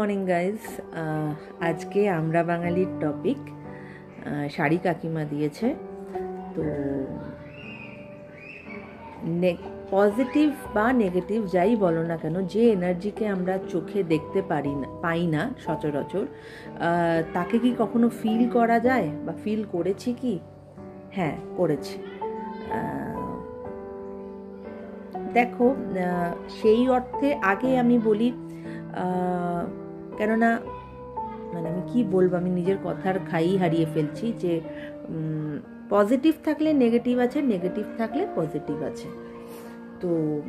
Morning guys. আজকে আমরা বাঙালির টপিক শাড়ি কাকিমা দিয়েছে। তো পজিটিভ বা নেগেটিভ যাই বলো না কেন, যে এনার্জিকে আমরা চোখে দেখতে পাই না সচরাচর, তাকে কি কখনো ফিল করা যায় বা ফিল করেছি কি? হ্যাঁ, করেছি। দেখো, সেই অর্থে আগে আমি বলি, কেননা মানে আমি কি বলবো, আমি নিজের কথার খাই হারিয়ে ফেলছি যে পজিটিভ থাকলে নেগেটিভ আছে, নেগেটিভ থাকলে পজিটিভ আছে। তো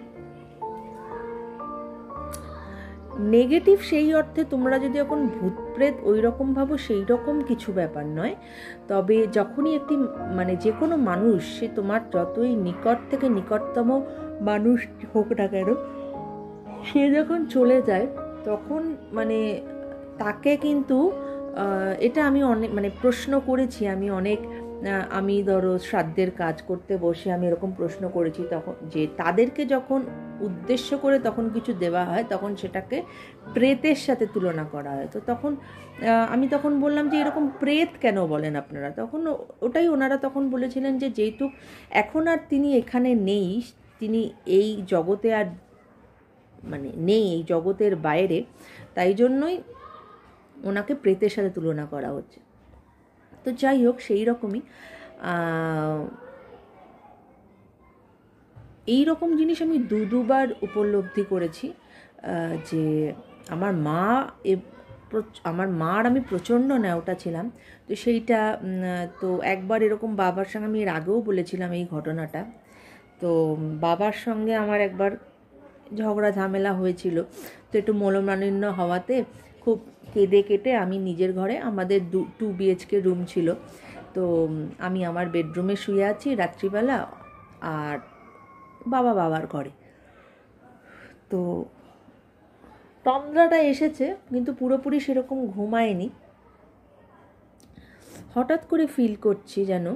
নেগেটিভ সেই অর্থে তোমরা যদি এখন ভূত প্রেত ওই রকম ভাবো, সেই রকম কিছু ব্যাপার নয়। তবে যখনই একটি মানে যে কোনো মানুষ, সে তোমার যতই নিকট থেকে নিকটতম মানুষ হোক না কেন, সে যখন চলে যায় তখন মানে তাকে কিন্তু এটা আমি অনেক মানে প্রশ্ন করেছি, আমি ধরো শ্রাদ্ধের কাজ করতে বসে আমি এরকম প্রশ্ন করেছি, তখন যে তাদেরকে যখন উদ্দেশ্য করে তখন কিছু দেওয়া হয় তখন সেটাকে প্রেতের সাথে তুলনা করা হয়। তো তখন আমি তখন বললাম যে এরকম প্রেত কেন বলেন আপনারা? তখন ওটাই ওনারা তখন বলেছিলেন যে যেহেতু এখন আর তিনি এখানে নেই, তিনি এই জগতে আর মানে নেই, এই জগতের বাইরে, তাই জন্যই ওনাকে প্রেতের সাথে তুলনা করা হচ্ছে। তো যাই হোক, সেই রকমই এই রকম জিনিস আমি দুবার উপলব্ধি করেছি যে আমার মার আমি প্রচণ্ড ন্যাওটা ছিলাম। তো সেইটা তো একবার এরকম বাবার সঙ্গে আমি এর আগেও বলেছিলাম এই ঘটনাটা। তো বাবার সঙ্গে আমার একবার ঝগড়া ঝামেলা হয়েছিল, তো একটু মনোমালিন্য হওয়াতে খুব কেঁদে কেটে আমি নিজের ঘরে, আমাদের 2 BHK রুম ছিল, তো আমি আমার বেডরুমে শুয়ে আছি রাত্রিবেলা, আর বাবার ঘরে। তো তন্দ্রাটা এসেছে কিন্তু পুরোপুরি সেরকম ঘুমায়নি। হঠাৎ করে ফিল করছি যেন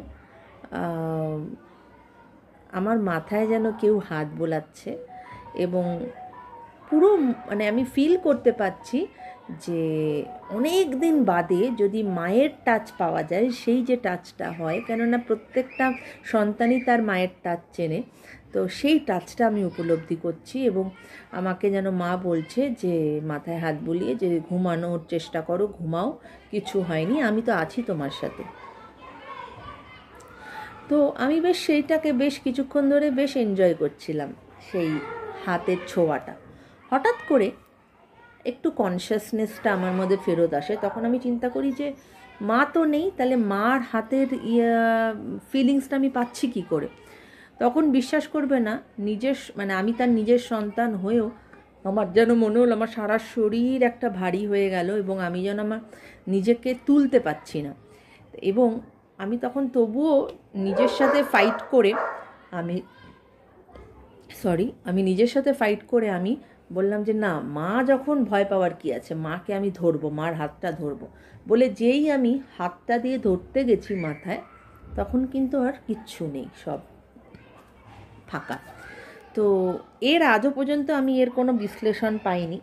আমার মাথায় যেন কেউ হাত বোলাচ্ছে, এবং পুরো মানে আমি ফিল করতে পারছি যে অনেক দিন বাদে যদি মায়ের টাচ পাওয়া যায়, সেই যে টাচটা হয়, কেননা প্রত্যেকটা সন্তানই তার মায়ের টাচ চেনে, তো সেই টাচটা আমি উপলব্ধি করছি। এবং আমাকে যেন মা বলছে যে মাথায় হাত বুলিয়ে যে ঘুমানোর চেষ্টা করো, ঘুমাও, কিছু হয়নি, আমি তো আছি তোমার সাথে। তো আমি সেইটাকে বেশ কিছুক্ষণ ধরে বেশ এনজয় করছিলাম, সেই হাতের ছোঁয়াটা। হঠাৎ করে একটু কনসিয়াসনেসটা আমার মধ্যে ফেরত আসে, তখন আমি চিন্তা করি যে মা তো নেই, তাহলে মার হাতের ফিলিংসটা আমি পাচ্ছি কী করে? তখন বিশ্বাস করবে না, মানে আমি তার নিজের সন্তান হয়েও আমার যেন মনে হলো আমার সারা শরীর একটা ভারী হয়ে গেল, এবং আমি যেন আমার নিজেকে তুলতে পারছি না। এবং আমি তখন তবুও নিজের সাথে ফাইট করে আমি নিজের সাথে ফাইট করে আমি বললাম যে না, মা যখন ভয় পাওয়ার কি আছে, মাকে আমি ধরবো, মার হাতটা ধরবো বলে যেই আমি হাতটা দিয়ে ধরতে গেছি মাথায়, তখন কিন্তু আর কিচ্ছু নেই, সব ফাঁকা। তো এর আজও পর্যন্ত আমি এর কোনো বিশ্লেষণ পাইনি।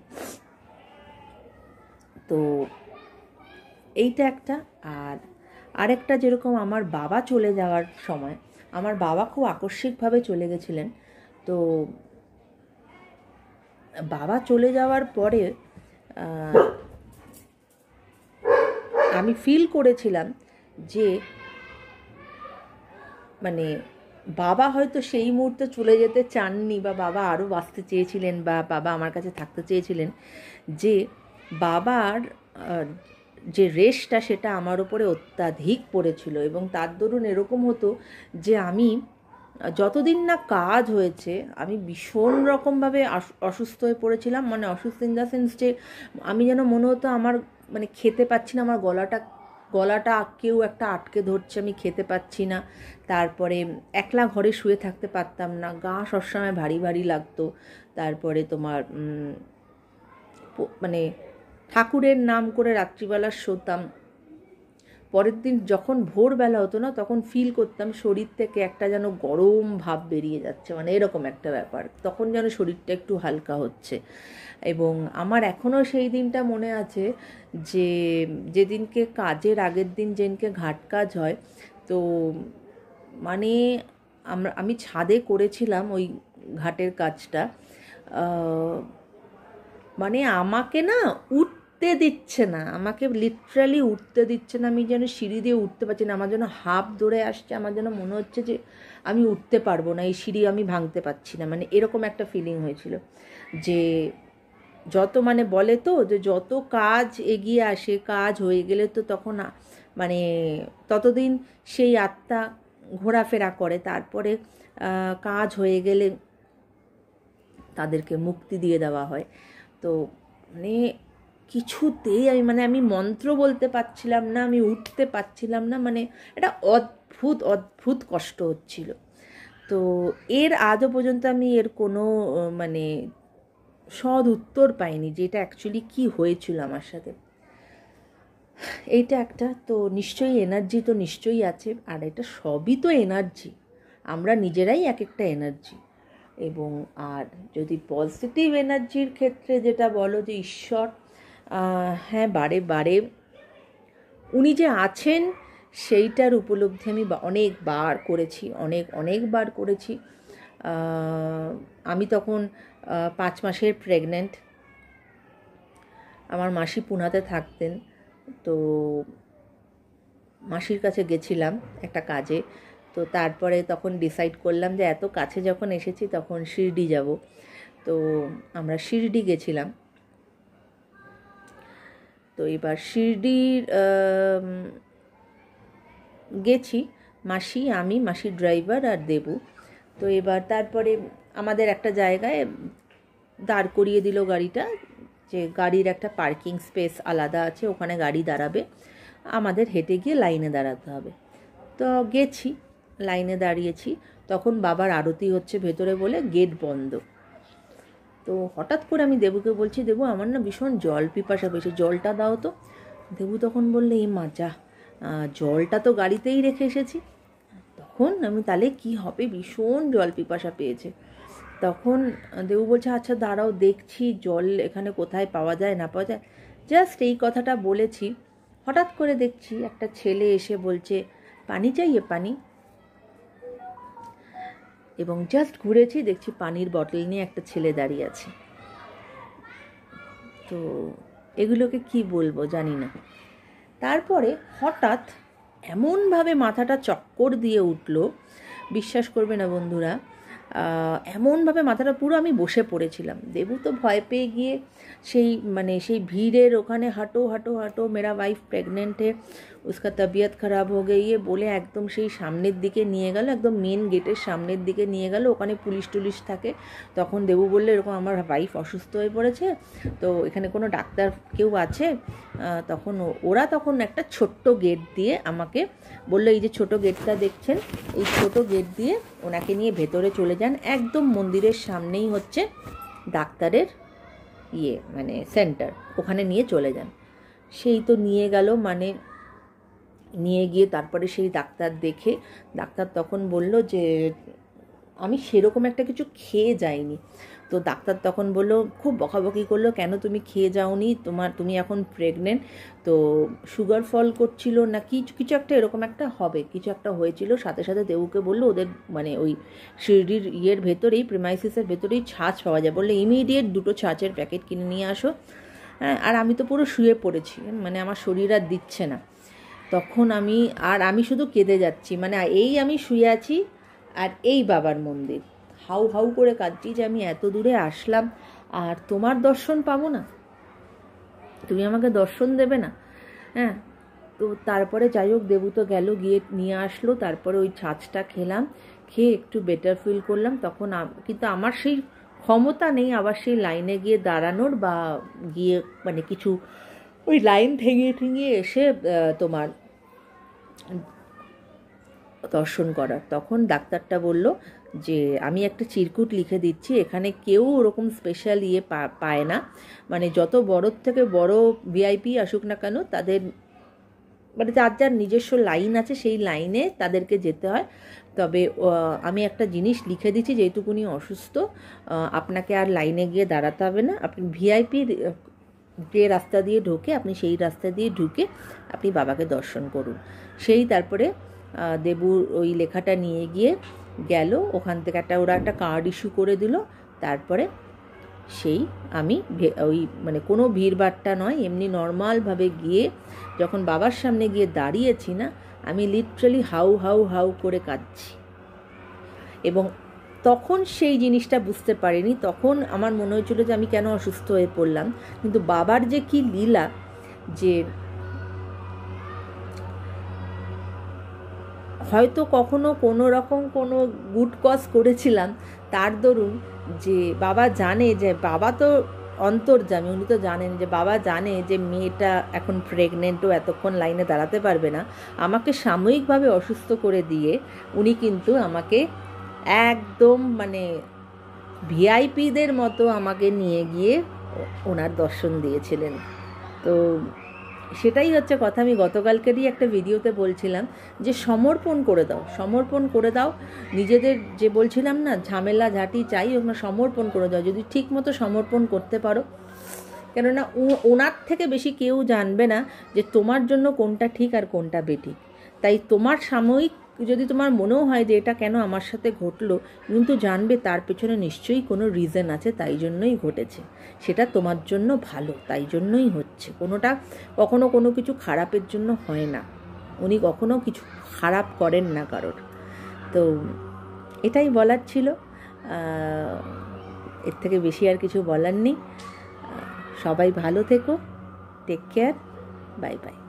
তো এইটা একটা। আর আরেকটা, যেরকম আমার বাবা চলে যাওয়ার সময়, আমার বাবা খুব আকস্মিকভাবে চলে গেছিলেন। তো বাবা চলে যাওয়ার পরে আমি ফিল করেছিলাম যে মানে বাবা হয়তো সেই মুহূর্তে চলে যেতে চাননি, বা বাবা আরও বাঁচতে চেয়েছিলেন, বা বাবা আমার কাছে থাকতে চেয়েছিলেন, যে বাবার যে রেশটা সেটা আমার উপরে অত্যাধিক পড়েছিল। এবং তার দরুন এরকম হতো যে আমি যতদিন না কাজ হয়েছে আমি ভীষণ রকমভাবে অসুস্থ হয়ে পড়েছিলাম। মানে অসুস্থ ইন দ্য সেন্স যে আমি যেন মনে হতো আমার মানে খেতে পাচ্ছি না, আমার গলাটা কেউ একটা আটকে ধরছে, আমি খেতে পাচ্ছি না। তারপরে একলা ঘরে শুয়ে থাকতে পারতাম না, গা সবসময় ভারী ভারী লাগতো। তারপরে তোমার মানে ঠাকুরের নাম করে রাত্রিবেলা শোতাম, পরের দিন যখন ভোরবেলা হতো না, তখন ফিল করতাম শরীর থেকে একটা যেন গরম ভাব বেরিয়ে যাচ্ছে, মানে এরকম একটা ব্যাপার, তখন যেন শরীরটা একটু হালকা হচ্ছে। এবং আমার এখনও সেই দিনটা মনে আছে যে যেদিনকে কাজের আগের দিন যেদিনকে ঘাট কাজ হয়, তো মানে আমি ছাদে করেছিলাম ওই ঘাটের কাজটা, মানে আমাকে না উঠতে দিচ্ছে না, আমাকে লিটারালি উঠতে দিচ্ছে না, আমি যেন সিঁড়ি দিয়ে উঠতে পারছি না, আমার যেন হাঁপ ধরে আসছে, আমার যেন মনে হচ্ছে যে আমি উঠতে পারবো না, এই সিঁড়ি আমি ভাঙতে পারছি না, মানে এরকম একটা ফিলিং হয়েছিল। যে যত মানে বলে তো যে যত কাজ এগিয়ে আসে, কাজ হয়ে গেলে তো তখন মানে ততদিন সেই আত্মা ঘোরাফেরা করে, তারপরে কাজ হয়ে গেলে তাদেরকে মুক্তি দিয়ে দেওয়া হয়। তো মানে কিছুতেই আমি মন্ত্র বলতে পারছিলাম না, আমি উঠতে পারছিলাম না, মানে এটা অদ্ভুত অদ্ভুত কষ্ট হচ্ছিল। তো এর আজও পর্যন্ত আমি এর কোনো মানে সৎ উত্তর পাইনি যে এটা অ্যাকচুয়ালি কী হয়েছিল আমার সাথে। এইটা একটা তো নিশ্চয়ই এনার্জি তো নিশ্চয়ই আছে, আর এটা সবই তো এনার্জি, আমরা নিজেরাই এক একটা এনার্জি। এবং আর যদি পজিটিভ এনার্জির ক্ষেত্রে যেটা বলো যে ঈশ্বর, হ্যাঁ বারে বারে উনি যে আছেন সেইটার উপলব্ধি আমি অনেকবার করেছি, অনেকবার করেছি। আমি তখন 5 মাসের প্রেগন্যান্ট, আমার মাসি পুনাতে থাকতেন, তো মাসির কাছে গেছিলাম একটা কাজে। তো তারপরে তখন ডিসাইড করলাম যে এত কাছে যখন এসেছি তখন শিরডি যাব, তো আমরা শিরডি গেছিলাম। তো এবার শিরডির গেছি মাসি, আমি, মাসির ড্রাইভার আর দেবু। তো এবার তারপরে আমাদের একটা জায়গায় দাঁড় করিয়ে দিল গাড়িটা, যে গাড়ির একটা পার্কিং স্পেস আলাদা আছে, ওখানে গাড়ি দাঁড়াবে, আমাদের হেঁটে গিয়ে লাইনে দাঁড়াতে হবে। তো গেছি, লাইনে দাঁড়িয়েছি, তখন বাবার আরতি হচ্ছে ভেতরে বলে গেট বন্ধ। তো হঠাৎ করে আমি দেবুকে বলছি, দেবু আমার না ভীষণ জল পিপাসা পেয়েছে, জলটা দাও তো। দেবু তখন বললে এই মা যা, জলটা তো গাড়িতেই রেখে এসেছি। তখন আমি তাহলে কি হবে, ভীষণ জল পিপাসা পেয়েছে। তখন দেবু বলছে আচ্ছা দাঁড়াও দেখছি জল এখানে কোথায় পাওয়া যায় না পাওয়া যায়। জাস্ট এই কথাটা বলেছি, হঠাৎ করে দেখছি একটা ছেলে এসে বলছে পানি চাইয়ে পানি, এবং জাস্ট ঘুরেছি দেখছি পানির বটল নিয়ে একটা ছেলে দাঁড়িয়ে আছে। তো এগুলোকে কি বলবো জানি না। তারপরে হঠাৎ এমনভাবে মাথাটা চক্কর দিয়ে উঠল, বিশ্বাস করবে না বন্ধুরা, এমনভাবে মাথাটা পুরো আমি বসে পড়েছিলাম। দেবু তো ভয় পেয়ে গিয়ে সেই ভিড়ের ওখানে হাঁটো হাঁটো হাঁটো, মেরা ওয়াইফ প্রেগনেন্ট है, उसका तबीयत ख़राब हो गई है বলে একদম সেই সামনের দিকে নিয়ে গেল, একদম মেন গেটের সামনের দিকে নিয়ে গেল, ওখানে পুলিশ টুলিশ থাকে। তখন দেবু বললে এরকম আমার ওয়াইফ অসুস্থ হয়ে পড়েছে, তো এখানে কোনো ডাক্তার কেউ আছে? তখন ওরা তখন একটা ছোট্ট গেট দিয়ে আমাকে বললো এই যে ছোট গেটটা দেখছেন, এই ছোট গেট দিয়ে ওনাকে নিয়ে ভেতরে চলে যান, একদম মন্দিরের সামনেই হচ্ছে ডাক্তারের মানে সেন্টার, ওখানে নিয়ে চলে যান। সেই তো নিয়ে গেল, মানে নিয়ে গিয়ে তারপরে সেই ডাক্তার দেখে, ডাক্তার তখন বলল যে আমি সেরকম একটা কিছু খেয়ে যাইনি। তো ডাক্তার তখন বললো, খুব বকাবকি করলো, কেন তুমি খেয়ে যাওনি, তুমি এখন প্রেগনেন্ট, তো সুগার ফল করছিল না কিছু একটা এরকম একটা হবে, কিছু একটা হয়েছিল। সাথে সাথে দেবুকে বললো ওদের মানে ওই শিরডির ভেতরেই প্রিমাইসিসের ভেতরেই ছাঁচ পাওয়া যায়, বললে ইমিডিয়েট 2টো ছাঁচের প্যাকেট কিনে নিয়ে আসো। হ্যাঁ, আর আমি তো পুরো শুয়ে পড়েছি, মানে আমার শরীর আর দিচ্ছে না। তখন আমি শুধু কেঁদে যাচ্ছি, মানে আমি শুয়ে আছি আর এই বাবার মন্দির, হাউ হাউ করে কাঁদছি যে আমি এত দূরে আসলাম আর তোমার দর্শন পাবো না, তুমি আমাকে দর্শন দেবে না। হ্যাঁ, তো তারপরে যাই হোক দেবু তো গেল, গিয়ে নিয়ে আসলো, তারপরে ওই ছাঁচটা খেলাম, খেয়ে একটু বেটার ফিল করলাম। তখন কিন্তু আমার সেই ক্ষমতা নেই আবার সেই লাইনে গিয়ে দাঁড়ানোর, বা গিয়ে মানে কিছু ওই লাইন ঠেঙিয়ে এসে তোমার দর্শন করার। তখন ডাক্তারটা বলল যে আমি একটা চিরকুট লিখে দিচ্ছি, এখানে কেউ ওরকম স্পেশাল পায় না, মানে যত বড় থেকে বড় ভিআইপি আসুক না কেন তাদের মানে যার যার নিজস্ব লাইন আছে, সেই লাইনে তাদেরকে যেতে হয়। তবে আমি একটা জিনিস লিখে দিচ্ছি, যেহেতুকুনি অসুস্থ, আপনাকে আর লাইনে গিয়ে দাঁড়াতে হবে না। আপনি ভিআইপি যে রাস্তা দিয়ে ঢোকে, আপনি সেই রাস্তা দিয়ে ঢুকে আপনি বাবাকে দর্শন করুন। সেই তারপরে দেবুর ওই লেখাটা নিয়ে গিয়ে গেল, ওখান থেকে ওরা একটা কার্ড ইস্যু করে দিল। তারপরে সেই আমি ওই মানে কোনো ভিড়ভাট্টা নয়, এমনি নর্মালভাবে গিয়ে যখন বাবার সামনে গিয়ে দাঁড়িয়েছি না, আমি লিটারালি হাউ হাউ হাউ করে কাঁদছি। এবং তখন সেই জিনিসটা বুঝতে পারিনি, তখন আমার মনে হয়েছিল যে আমি কেন অসুস্থ হয়ে পড়লাম। কিন্তু বাবার যে কি লীলা, যে হয়তো কখনো কোনো রকম কোনো গুড কজ করেছিলাম, তার দরুন যে বাবা জানে, যে বাবা তো অন্তর্যামী, উনি তো জানেন যে বাবা জানে যে মেয়েটা এখন প্রেগনেন্টও, এতক্ষণ লাইনে দাঁড়াতে পারবে না। আমাকে সাময়িকভাবে অসুস্থ করে দিয়ে উনি কিন্তু আমাকে একদম মানে ভিআইপিদের মতো আমাকে নিয়ে গিয়ে ওনার দর্শন দিয়েছিলেন। তো সেটাই হচ্ছে কথা। আমি গতকালকেরই একটা ভিডিওতে বলছিলাম যে সমর্পণ করে দাও, সমর্পণ করে দাও নিজেদের, যে বলছিলাম না ঝামেলা ঝাঁটি চাই, ওখানে সমর্পণ করে দাও। যদি ঠিক মতো সমর্পণ করতে পারো, কেননা ওনার থেকে বেশি কেউ জানবে না যে তোমার জন্য কোনটা ঠিক আর কোনটা বেঠিক। তাই তোমার সাময়িক যদি তোমার মনেও হয় যে এটা কেন আমার সাথে ঘটলো, কিন্তু জানবে তার পেছনে নিশ্চয়ই কোনো রিজন আছে, তাই জন্যই ঘটেছে, সেটা তোমার জন্য ভালো, তাই জন্যই হচ্ছে। কোনোটা কখনো কোনো কিছু খারাপের জন্য হয় না, উনি কখনো কিছু খারাপ করেন না কারোর। তো এটাই বলার ছিল, এর থেকে বেশি আর কিছু বলার নেই। সবাই ভালো থেকো, টেক কেয়ার, বাই বাই।